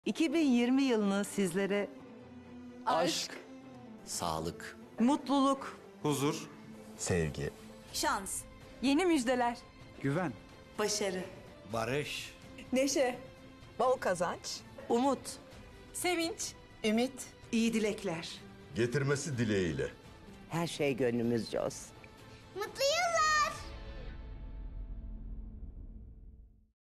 2020 yılını sizlere Aşk, sağlık, mutluluk, Huzur, sevgi, Şans, yeni müjdeler, güven, başarı, barış, neşe, bol kazanç, umut, sevinç, ümit, iyi dilekler. getirmesi dileğiyle. Her şey gönlümüzce olsun. Mutlu